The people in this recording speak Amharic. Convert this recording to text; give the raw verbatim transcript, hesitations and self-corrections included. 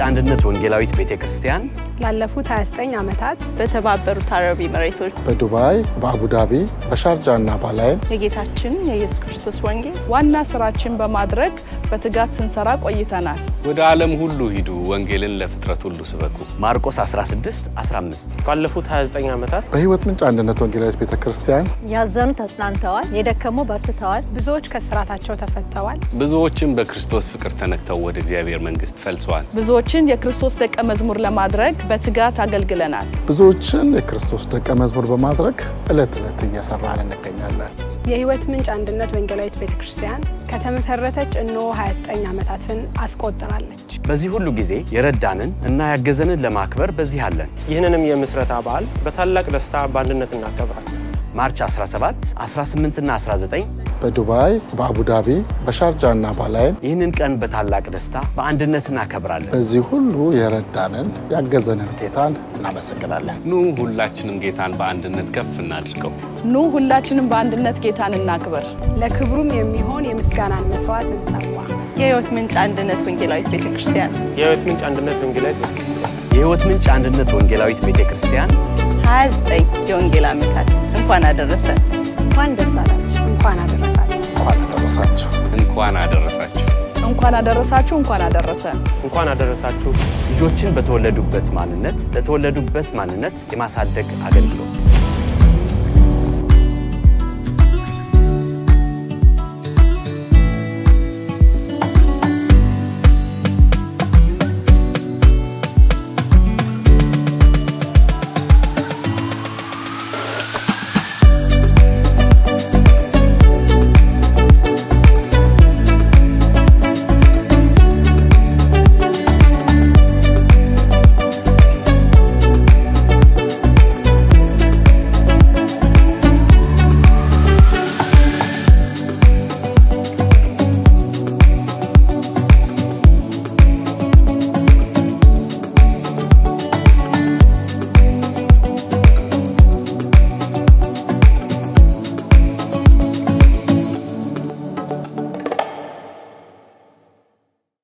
አንድነት ወንጌላዊት ቤተክርስቲያን ላለፉት ሃያ ዘጠኝ ዓመታት በተባበሩት አረብ ኤሚሬቶች በዱባይ በአቡዳቢ በሻርጃና ባላይን የጌታችን የኢየሱስ ክርስቶስ ወንጌል ዋና ስራችን በማድረግ በትጋት ስንሰራ ቆይተናል። ወደ ዓለም ሁሉ ሂዱ ወንጌልን ለፍጥረት ሁሉ ስበኩ ማርቆስ አስራ ስድስት አስራ አምስት ባለፉት ሃያ ዘጠኝ ዓመታት በህይወት ምንጭ አንድነት ወንጌላዊት ቤተክርስቲያን ያዘኑ ተጽናንተዋል፣ የደከሙ በርትተዋል፣ ብዙዎች ከስራታቸው ተፈተዋል፣ ብዙዎችን በክርስቶስ ፍቅር ተነክተው ወደ እግዚአብሔር መንግስት ፈልሰዋል። ብዙዎችን የክርስቶስ ደቀ መዝሙር ለማድረግ በትጋት አገልግለናል። ብዙዎችን የክርስቶስ ደቀ መዝሙር በማድረግ ዕለት ዕለት እየሰራን እንገኛለን። የህይወት ምንጭ አንድነት ወንጌላዊት ቤተክርስቲያን ከተመሰረተች እነሆ ሃያ ዘጠኝ ዓመታትን አስቆጥራለች። በዚህ ሁሉ ጊዜ የረዳንን እና ያገዘንን ለማክበር በዚህ አለን። ይህንንም የምስረታ በዓል በታላቅ ደስታ በአንድነት እናከብራለን። ማርች አስራ ሰባት አስራ ስምንት እና አስራ ዘጠኝ በዱባይ በአቡዳቢ በሻርጃና ባላይን ይህንን ቀን በታላቅ ደስታ በአንድነት እናከብራለን። በዚህ ሁሉ የረዳንን ያገዘንን ጌታን እናመሰግናለን። ኑ ሁላችንም ጌታን በአንድነት ከፍ እናድርገው። ኑ ሁላችንም በአንድነት ጌታን እናክብር። ለክብሩም የሚሆን የምስጋናን መስዋዕት እንሰዋ። የህይወት ምንጭ አንድነት ወንጌላዊት ቤተክርስቲያን የህይወት ምንጭ አንድነት ወንጌላዊት ቤተክርስቲያን የህይወት ምንጭ አንድነት ወንጌላዊት ቤተክርስቲያን ሃያ ዘጠኝ የወንጌል ዓመታት እንኳን አደረሰን። እንኳን ደስ አላችሁ። እንኳን አደረሳችሁ። እንኳን አደረሳችሁ። እንኳን አደረሳችሁ። እንኳን አደረሳችሁ። እንኳን አደረሰን። እንኳን አደረሳችሁ። ልጆችን በተወለዱበት ማንነት ለተወለዱበት ማንነት የማሳደግ አገልግሎት